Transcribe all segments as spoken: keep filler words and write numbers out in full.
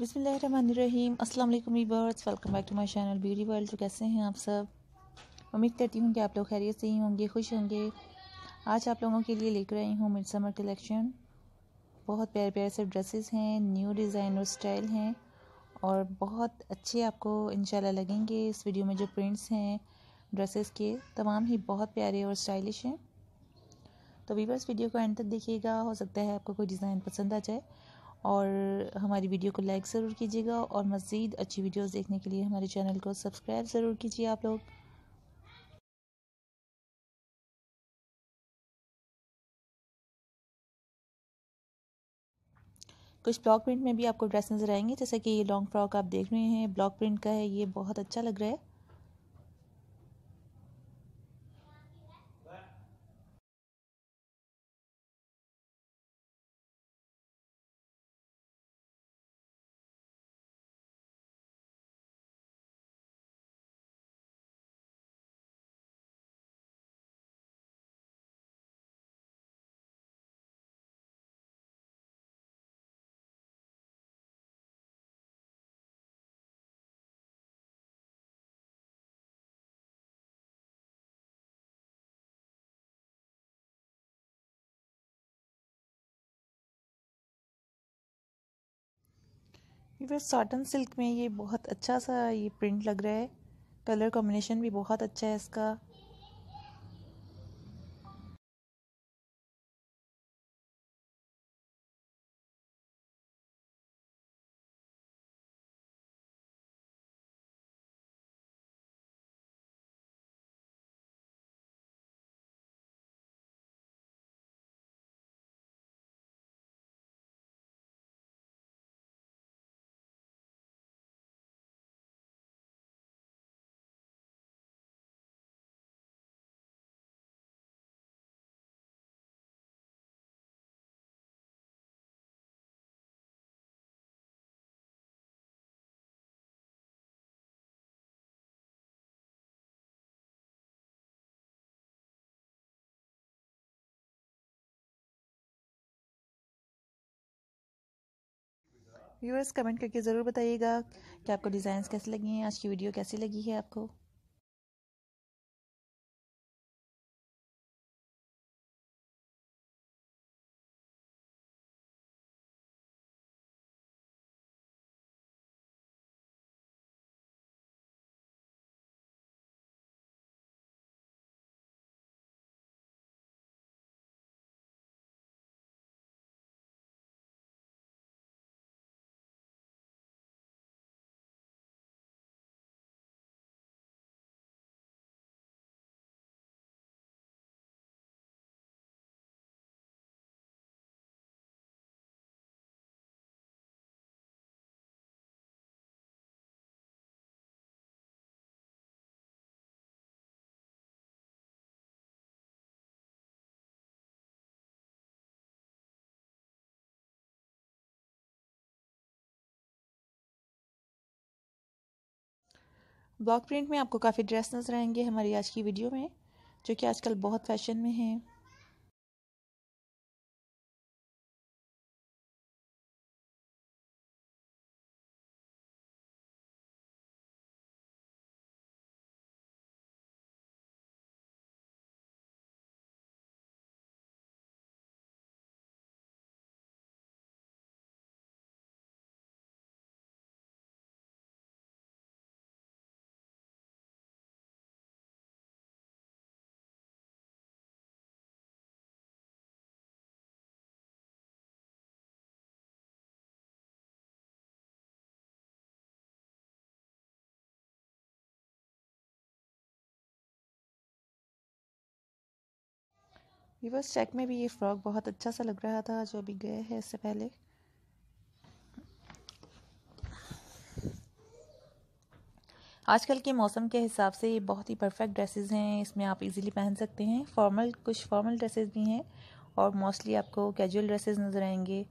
बिस्मिल्लाहिर्रहमानिर्रहीम। अस्सलाम वालेकुम viewers, welcome back to my channel Beauty World. तो कैसे हैं आप सब? उम्मीद करती हूँ कि आप लोग खैरियत से ही होंगे, खुश होंगे। आज आप लोगों के लिए लेकर आई हूँ मिड समर कलेक्शन। बहुत प्यारे प्यारे से ड्रेसेस हैं, न्यू डिज़ाइन और स्टाइल हैं और बहुत अच्छे आपको इंशाल्लाह लगेंगे। इस वीडियो में जो प्रिंट्स हैं ड्रेसेस के तमाम ही बहुत प्यारे और स्टाइलिश हैं। तो वीवर्स वीडियो को एंड तक देखिएगा, हो सकता है आपको कोई डिज़ाइन पसंद आ जाए। और हमारी वीडियो को लाइक ज़रूर कीजिएगा और मज़ीद अच्छी वीडियोस देखने के लिए हमारे चैनल को सब्सक्राइब ज़रूर कीजिए आप लोग। कुछ ब्लॉक प्रिंट में भी आपको ड्रेस नज़र आएंगे, जैसे कि ये लॉन्ग फ्रॉक आप देख रहे हैं, ब्लॉक प्रिंट का है। ये बहुत अच्छा लग रहा है। फिर साटन सिल्क में ये बहुत अच्छा सा ये प्रिंट लग रहा है। कलर कॉम्बिनेशन भी बहुत अच्छा है इसका। व्यूअर्स कमेंट करके ज़रूर बताइएगा कि आपको डिज़ाइंस कैसे लगी हैं, आज की वीडियो कैसी लगी है आपको। ब्लॉक प्रिंट में आपको काफ़ी ड्रेस नज़र आएंगे हमारी आज की वीडियो में, जो कि आजकल बहुत फैशन में हैं। वीवर्स चेक में भी ये फ्रॉक बहुत अच्छा सा लग रहा था जो अभी गए हैं इससे पहले। आजकल के मौसम के हिसाब से ये बहुत ही परफेक्ट ड्रेसेस हैं। इसमें आप इजीली पहन सकते हैं। फॉर्मल कुछ फॉर्मल ड्रेसेस भी हैं और मोस्टली आपको कैजुअल ड्रेसेस नज़र आएंगे।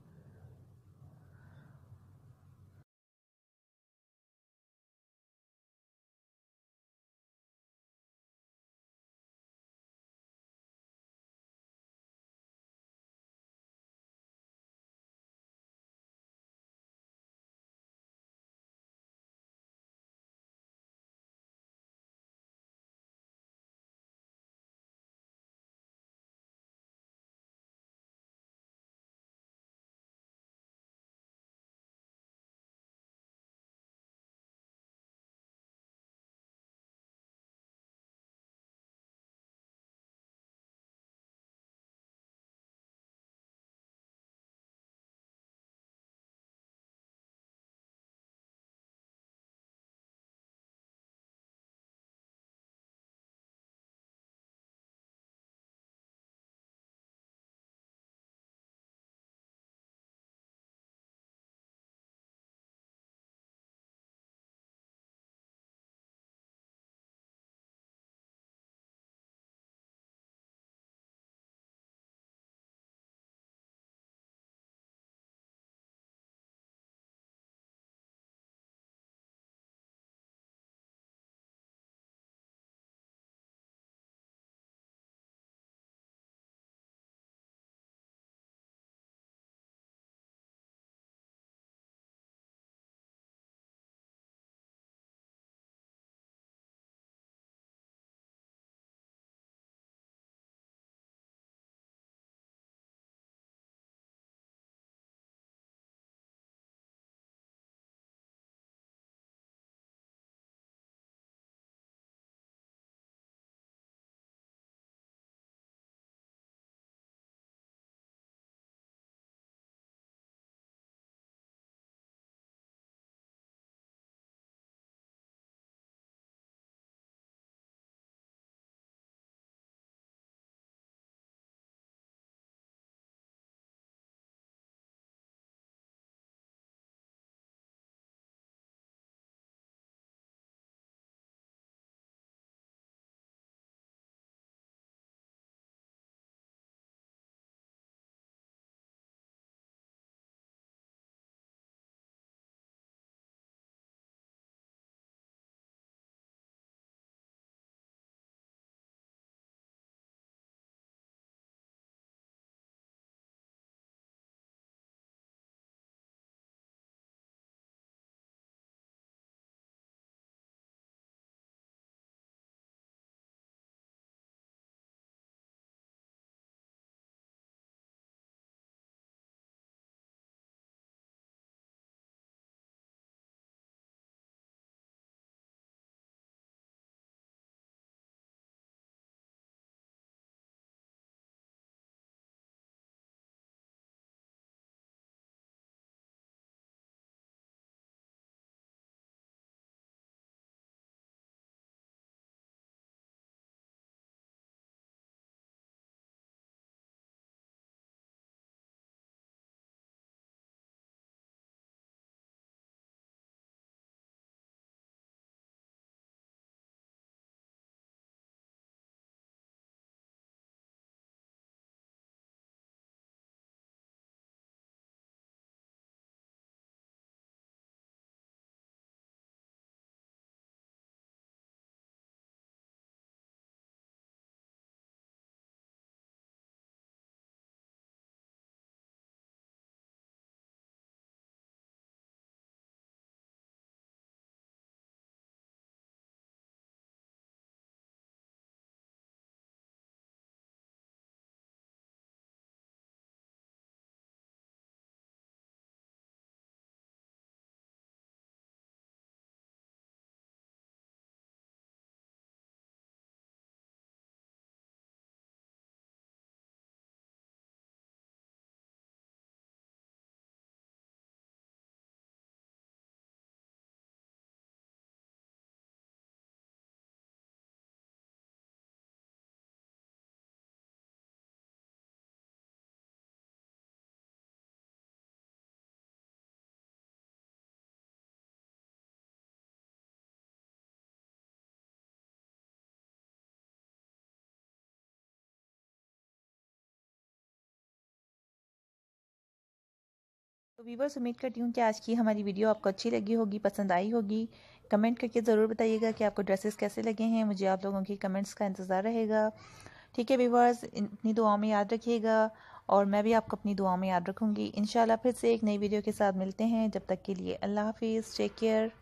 तो वीवर्स, उम्मीद करती हूँ कि आज की हमारी वीडियो आपको अच्छी लगी होगी, पसंद आई होगी। कमेंट करके ज़रूर बताइएगा कि आपको ड्रेसेस कैसे लगे हैं। मुझे आप लोगों की कमेंट्स का इंतज़ार रहेगा। ठीक है वीवर्स, अपनी दुआओं में याद रखिएगा और मैं भी आपको अपनी दुआओं में याद रखूँगी। इंशाल्लाह फिर से एक नई वीडियो के साथ मिलते हैं। जब तक के लिए अल्लाह हाफिज़, टेक केयर।